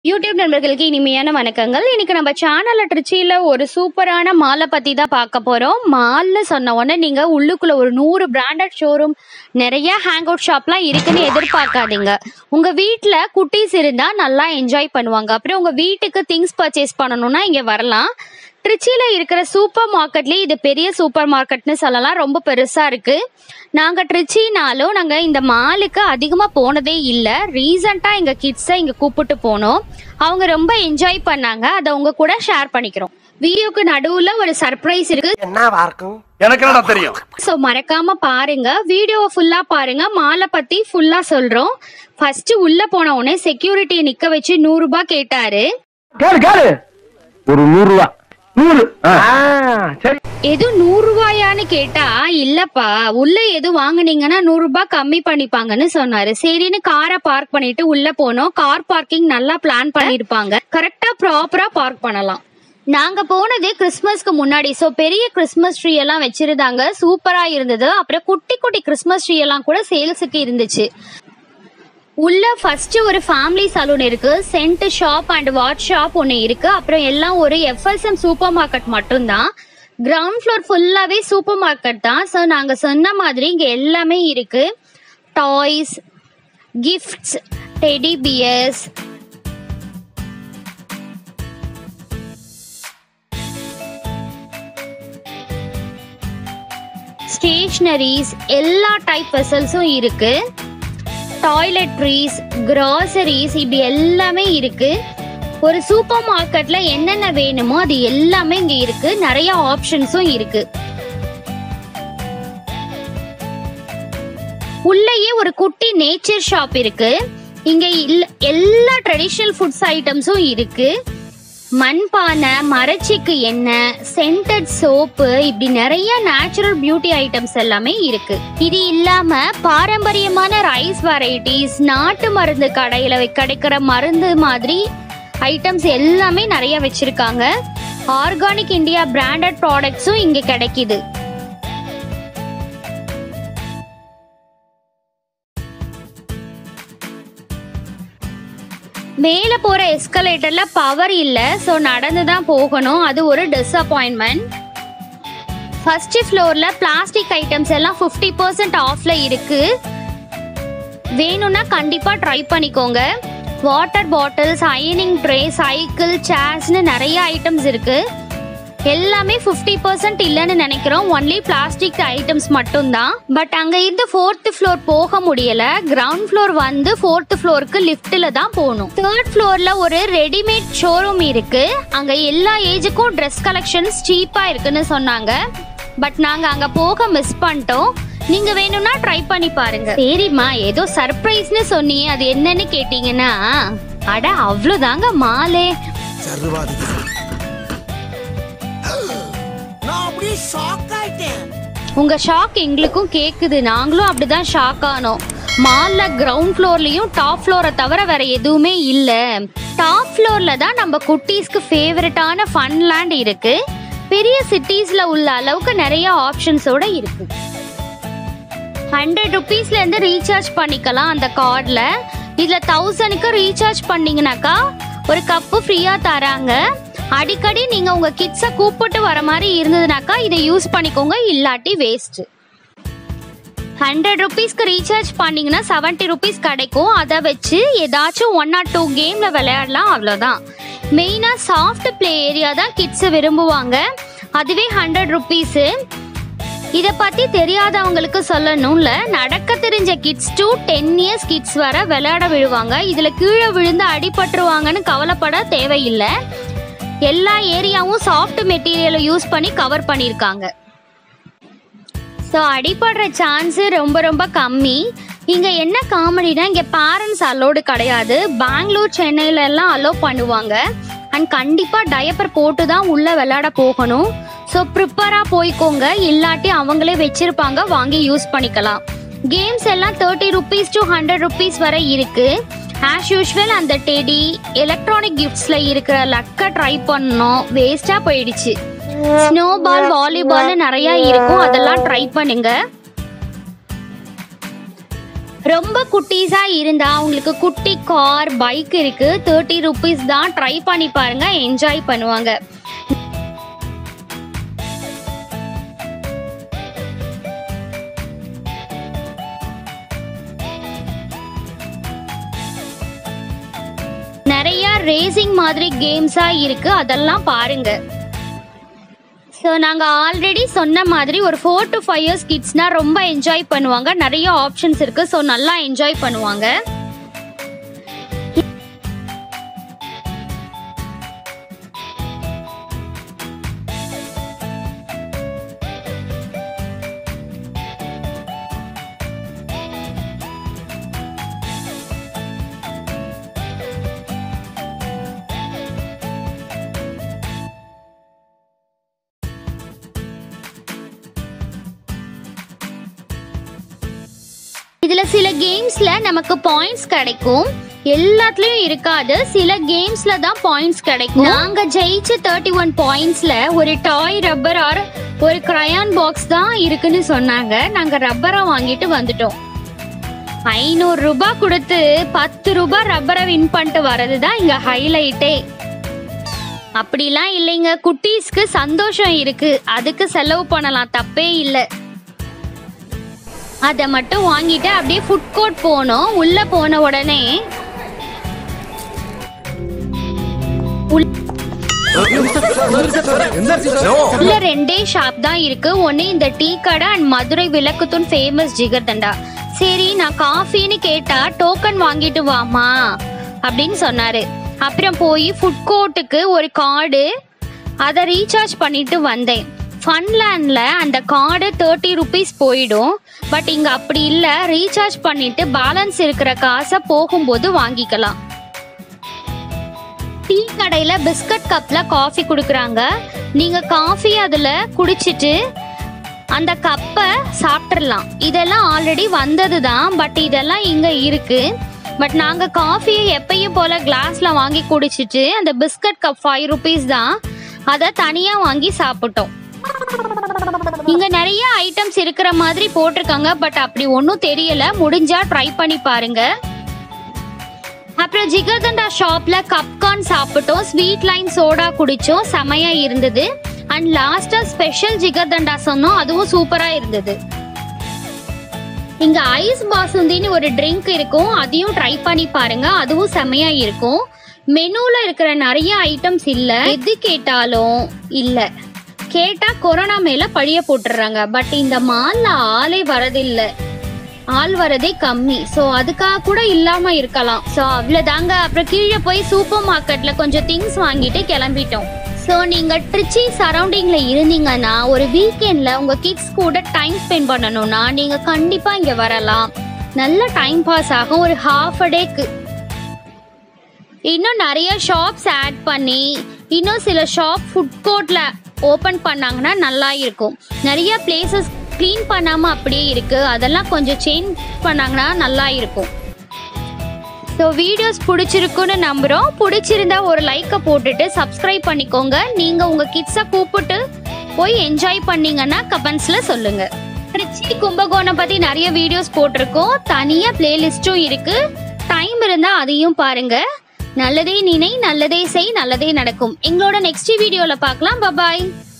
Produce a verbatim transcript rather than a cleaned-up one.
YouTube நண்பர்களுக்கு இனிமையான வணக்கங்கள். இன்னைக்கு நம்ம சேனல்ல ட்ரிச்சியில ஒரு சூப்பரான மாலை பத்தி தான் பார்க்க போறோம். மால்னு சொன்ன உடனே நீங்க உள்ளுக்குள்ள ஒரு நூறு பிராண்டட் ஷோரூம் நிறைய ஹேங் அவுட் ஷாப்லாம் இருக்குன்னு எதிர்பார்க்காதீங்க. உங்க வீட்டுல குட்டீஸ் இருந்தா நல்லா என்ஜாய் பண்ணுவாங்க. அப்புறம் உங்க வீட்டுக்கு திங்ஸ் பர்ச்சேஸ் பண்ணணும்னா இங்க வரலாம். ட்ரிச்சியில இருக்கிற சூப்பர் மார்க்கெட்லயே இது பெரிய சூப்பர் மார்க்கெட்னு சொல்லலாம். ரொம்ப பெருசா இருக்கு. நாங்க ட்ரிச்சினாலும் நாங்க இந்த மாலுக்கு அதிகமா போனதே இல்ல. ரீசெண்டா எங்க கிட்ஸை இங்க கூப்பிட்டு போனோம். அவங்க ரொம்ப என்ஜாய் பண்ணாங்க. அதை உங்க கூட ஷேர் பண்ணிக்கிறோம். வீடியோக்கு நடுவுல ஒரு சர்ப்ரைஸ் இருக்கு. என்னவா இருக்கும் எனக்கு என்ன தெரியும். சோ மறக்காம பாருங்க. வீடியோவை ஃபுல்லா பாருங்க. மாலை பத்தி ஃபுல்லா சொல்றோம். ஃபர்ஸ்ட் உள்ள போன உடனே செக்யூரிட்டியை நிக்க வச்சு நூறு ரூபாய் கேட்டாரு. கேளு கேளு ஒரு நூறு ரூபாய் நூறு சரி எது நூறு ரூபாயான்னு கேட்டா இல்லப்பா உள்ள எது வாங்குனீங்கன்னா நூறு ரூபாய் கம்மி பண்ணிப்பாங்கன்னு சொன்னாரு. சரின்னு காரை பார்க் பண்ணிட்டு உள்ள போனோம். கார் பார்க்கிங் நல்லா பிளான் பண்ணிருப்பாங்க. கரெக்டா ப்ராப்பரா பார்க் பண்ணலாம். நாங்க போனது கிறிஸ்துமஸ்க்கு முன்னாடி. சோ பெரிய கிறிஸ்துமஸ் ட்ரீ எல்லாம் வச்சிருந்தாங்க. சூப்பரா இருந்தது. அப்புறம் குட்டி குட்டி கிறிஸ்துமஸ் ட்ரீ எல்லாம் கூட சேல்ஸுக்கு இருந்துச்சு. உள்ள ஃபர்ஸ்ட் ஒரு ஃபேமிலி சலூன் இருக்கு. Scent shop and watch shop ஒன்னு இருக்கு. அப்புறம் எல்லாம் ஒரு F S M super market மட்டும் தான். கிரவுண்ட் ஃப்ளோர் ஃபுல்லாவே சூப்பர் மார்க்கெட் தான். ஸோ நாங்க சொன்ன மாதிரி இங்க எல்லாமே இருக்கு. Toys, gifts, teddy bears, stationeries, எல்லா டைப் வெசல்ஸும் இருக்கு. டாய்லெட்ரிஸ், கிராசரிஸ், இப்படி எல்லாமே இருக்கு. ஒரு சூப்பர் மார்க்கெட்ல என்னென்ன வேணுமோ அது எல்லாமே இங்க இருக்கு. நிறைய ஆப்ஷன்ஸும் இருக்கு. உள்ளேயே ஒரு குட்டி நேச்சர் ஷாப் இருக்கு. இங்க எல்லா ட்ரெடிஷனல் ஃபுட்ஸ் ஐட்டம்ஸும் இருக்கு. மண்பானை, மரச்சிக்கு எண்ணெய், சென்டட் சோப்பு, இப்படி நிறைய நேச்சுரல் பியூட்டி ஐட்டம்ஸ் எல்லாமே இருக்கு. இது இல்லாம பாரம்பரியமான ரைஸ் வெரைட்டிஸ், நாட்டு மருந்து கடையில கிடைக்கிற மருந்து மாதிரி ஐட்டம்ஸ் எல்லாமே நிறைய வச்சிருக்காங்க. ஆர்கானிக் இந்தியா பிராண்டட் ப்ராடக்ட்ஸும் இங்க கிடைக்குது. மேல போற எஸ்கலேட்டர்ல பவர் இல்ல. சோ நடந்துதான் போகணும். அது ஒரு டிசப்பாயின்மெண்ட். ஃபர்ஸ்ட் ஃப்ளோர்ல பிளாஸ்டிக் ஐட்டம்ஸ் எல்லாம் பிப்டி பர்சன்ட் ஆஃப்ல இருக்கு. வேணும்னா கண்டிப்பா ட்ரை பண்ணிக்கோங்க. வாட்டர் பாட்டில்ஸ், அயனிங் ட்ரே, சைக்கிள், சேர்ஸ்னு நிறைய ஐட்டம்ஸ் இருக்கு. எல்லாமே பிப்டி பர்சன்ட் இல்லைன்னு நினைக்கிறோம். ஒன்லி பிளாஸ்டிக் ஐட்டம்ஸ் மட்டும் தான். பட் அங்க இருந்து ஃபோர்த் ஃப்ளோர் போக முடியல. கிரவுண்ட் ஃப்ளோர் வந்து ஃபோர்த் ஃப்ளோருக்கு லிஃப்ட்ல தான் போகணும். தேர்ட் ஃப்ளோர்ல ஒரு ரெடிமேட் ஷோரூம் இருக்கு. அங்க எல்லா ஏஜுக்கும் ட்ரெஸ் கலெக்ஷன்ஸ் சீப்பா இருக்குன்னு சொன்னாங்க. பட் நாங்க அங்க போக மிஸ் பண்ணிட்டோம். நீங்க வேணும்னா ட்ரை பண்ணி பாருங்க. சரிம்மா, ஏதோ சர்ப்ரைஸ்னு சொன்னீங்க, அது என்னன்னு கேட்டீங்கன்னா அட அவ்வளவுதாங்க மாலே. உங்க ஷாக் எங்களுக்கும் கேக்குது. நாங்களும் அப்படிதான் ஷாக் ஆனோம். மால்ல கிரவுண்ட் ஃப்ளோர்லயும் டாப் ஃப்ளோரை தவிர வேற எதுவுமே இல்ல. டாப் ஃப்ளோர்ல தான் நம்ம குட்டீஸ்க்கு ஃபேவரட்டான ஃபன் லேண்ட் இருக்கு. பெரிய சிட்டிஸ்ல உள்ள அளவுக்கு நிறைய ஆப்ஷன்ஸோட இருக்கு. ஹண்ட்ரட் ருபீஸ்ல இருந்து ரீசார்ஜ் பண்ணிக்கலாம் அந்த கார்ட்ல. இதுல தௌசண்ட்க்கு ரீசார்ஜ் பண்ணீங்கன்னாக்கா ஒரு கப்பு ஃப்ரீயா தராங்க. அடிக்கடி நீங்க உங்க கிட்ஸ கூப்பிட்டு வர மாதிரி இருந்ததுனாக்கா இதை யூஸ் பண்ணிக்கோங்க. இல்லாட்டி வேஸ்ட். ஹண்ட்ரட் ருபீஸ்க்கு ரீசார்ஜ் பண்ணீங்கன்னா செவன்டி ருபீஸ் கிடைக்கும். அதை வச்சு ஏதாச்சும் ஒன் ஆர் டூ கேம்ல விளையாடலாம். அவ்வளோதான். மெயினா சாஃப்ட் பிளே ஏரியா தான் கிட்ஸ் விரும்புவாங்க. அதுவே ஹண்ட்ரட் ருபீஸ். இதை பத்தி தெரியாதவங்களுக்கு சொல்லணும்ல. நடக்க தெரிஞ்ச kids to ten years kids வர விளையாட விழுவாங்க. இதுல கீழே விழுந்து அடிபட்டுருவாங்கன்னு கவலைப்பட தேவையில்லை. எல்லா ஏரியாவும் சாஃப்ட் மெட்டீரியலை யூஸ் பண்ணி கவர் பண்ணிருக்காங்க. ஸோ அடிபடுற சான்ஸ் ரொம்ப ரொம்ப கம்மி. இங்க என்ன காமெடினா இங்க பேரண்ட்ஸ் அலோடு கிடையாது. பெங்களூர், சென்னையில எல்லாம் அலோ பண்ணுவாங்க. அண்ட் கண்டிப்பா டயப்பர் போட்டு தான் உள்ள விளையாட போகணும். ஸோ ப்ரிப்பரா போய்க்கோங்க. இல்லாட்டி அவங்களே வச்சிருப்பாங்க, வாங்கி யூஸ் பண்ணிக்கலாம். கேம்ஸ் எல்லாம் thirty rupees to hundred rupees வரை இருக்கு. ஆஸ் யூஷுவல் அந்த டெடி, எலக்ட்ரானிக் கிஃப்ட்ஸ்ல இருக்கிற லக்க ட்ரை பண்ணோம். வேஸ்டா போயிடுச்சு. ஸ்னோ பால், வாலிபால் நிறைய இருக்கும். அதெல்லாம் ட்ரை பண்ணுங்க. ரொம்ப குட்டீஸா இருந்தா உங்களுக்கு குட்டி கார் பைக் இருக்கு, தேர்ட்டி ருபீஸ் தான். ட்ரை பண்ணி பாருங்க, என்ஜாய் பண்ணுவாங்க. நிறைய ரேசிங் மாதிரி கேம்ஸா இருக்கு, அதெல்லாம் பாருங்க. ஸோ நாங்கள் ஆல்ரெடி சொன்ன மாதிரி ஒரு ஃபோர் டு ஃபைவ் இயர்ஸ் கிட்ஸ்னா ரொம்ப என்ஜாய் பண்ணுவாங்க. நிறைய ஆப்ஷன்ஸ் இருக்கு, ஸோ நல்லா என்ஜாய் பண்ணுவாங்க. இதுல சில கேம்ஸ்ல நமக்கு பாயிண்ட்ஸ் கிடைக்கும், எல்லாத்துலயும் இருக்காது. சில கேம்ஸ்ல தான் பாயிண்ட்ஸ் கிடைக்கும். நாங்க ஜெயிச்ச தேர்ட்டி ஒன் பாயிண்ட்ஸ்ல ஒரு டாய் ரப்பர் ஆர் ஒரு கிரையான் பாக்ஸ் தான் இருக்குன்னு சொன்னாங்க. நாங்க ரப்பரை வாங்கிட்டு வந்துட்டோம். ஐநூறு ரூபாய் கொடுத்து பத்து ரூபாய் ரப்பரை வின் பண்ணிட்டு வர்றதுதான் இங்க ஹைலைட்டே. அப்படிலாம் இல்லைங்க, குட்டீஸ்க்கு சந்தோஷம் இருக்கு, அதுக்கு செலவு பண்ணலாம், தப்பே இல்லை. அதை மட்டும் வாங்கிட்டு அப்படியே ஃபுட் கோர்ட் போனோம். உள்ள போன உடனே உள்ள ரெண்டே ஷாப் தான் இருக்கு. ஒன்னு இந்த டீ கடை அண்ட் மதுரை விளக்குத்தூண் ஃபேமஸ் ஜிகர்தண்டா. சரி, நான் காஃபின்னு கேட்டா டோக்கன் வாங்கிட்டு வாமா அப்படின்னு சொன்னாரு. அப்புறம் போய் ஃபுட் கோர்ட்டுக்கு ஒரு கார்டு, அதை ரீசார்ஜ் பண்ணிட்டு வந்தேன். ஃபன்லேண்ட்ல அந்த கார்டு தேர்ட்டி ருபீஸ் போயிடும். பட் இங்க அப்படி இல்லை, ரீசார்ஜ் பண்ணிட்டு பேலன்ஸ் இருக்கிற காசை போகும்போது வாங்கிக்கலாம். டீ கடையில பிஸ்கட் கப்ல காஃபி கொடுக்குறாங்க. நீங்க காஃபி அதுல குடிச்சிட்டு அந்த கப்பை சாப்பிட்றலாம். இதெல்லாம் ஆல்ரெடி வந்தது தான், பட் இதெல்லாம் இங்க இருக்கு. பட் நாங்க காஃபியை எப்பயும் போல கிளாஸ்ல வாங்கி குடிச்சிட்டு அந்த பிஸ்கட் கப் ஃபைவ் ருபீஸ் தான், அதை தனியா வாங்கி சாப்பிட்டோம். இங்க நிறைய ஐட்டம்ஸ் இருக்கிற மாதிரி போட்டிருக்காங்க, பட் அப்படி ஒன்றும் தெரியல. முடிஞ்சா ட்ரை பண்ணி பாருங்க. அப்புறம் ஜிகர்தண்டா ஷாப்ல கப்கார்ன் சாப்பிட்டோம், ஸ்வீட் லைன் சோடா குடிச்சோம், செமையா இருந்தது. அண்ட் லாஸ்டா ஸ்பெஷல் ஜிகர்தண்டா சொன்னோம், அதுவும் சூப்பரா இருந்தது. இங்க ஐஸ் பாசுந்தின்னு ஒரு ட்ரிங்க் இருக்கும், அதையும் ட்ரை பண்ணி பாருங்க, அதுவும் செமையா இருக்கும். மெனுல இருக்கிற நிறைய ஐட்டம்ஸ் இல்ல, எது கேட்டாலும் இல்ல. கேட்டா கொரோனா மேல பழிய போட்டுறாங்க. பட் இந்த மால்ல ஆளே வரதில்லை, ஆள் வரதே கம்மி. ஸோ அதுக்காக கூட இல்லாம இருக்கலாம். ஸோ அவ்வளோதாங்க. அப்புறம் கீழே போய் சூப்பர் மார்க்கெட்ல கொஞ்சம் திங்ஸ் வாங்கிட்டு கிளம்பிட்டோம். ஸோ நீங்க ட்ரிச்சி சரௌண்டிங்ல இருந்தீங்கன்னா ஒரு வீக்கெண்ட்ல உங்க கிட்ஸ் கூட டைம் ஸ்பெண்ட் பண்ணணும்னா நீங்க கண்டிப்பா இங்க வரலாம். நல்ல டைம் பாஸ் ஆகும் ஒரு ஹாஃப் அ டேக்கு. இன்னும் நிறைய ஷாப்ஸ் ஆட் பண்ணி இன்னும் சில ஷாப் ஃபுட் கோர்ட்ல ஓப்பன் பண்ணாங்கன்னா நல்லா இருக்கும். நிறைய பிளேசஸ் க்ளீன் பண்ணாம அப்படியே இருக்கு, அதெல்லாம் கொஞ்சம் சேஞ்ச் பண்ணாங்கன்னா நல்லா இருக்கும். ஸோ வீடியோஸ் பிடிச்சிருக்குன்னு நம்புகிறோம். பிடிச்சிருந்தா ஒரு லைக்கை போட்டுட்டு சப்ஸ்கிரைப் பண்ணிக்கோங்க. நீங்கள் உங்கள் கிட்ஸை கூப்பிட்டு போய் என்ஜாய் பண்ணீங்கன்னா கமெண்ட்ஸில் சொல்லுங்கள். ட்ரிச்சி கும்பகோணம் பற்றி நிறைய வீடியோஸ் போட்டிருக்கோம், தனியாக பிளேலிஸ்ட்டும் இருக்குது. டைம் இருந்தால் அதையும் பாருங்கள். நல்லதே நினை, நல்லதே செய், நல்லதே நடக்கும். எங்களோட நெக்ஸ்ட் வீடியோவில் பார்க்கலாம். பபாய்.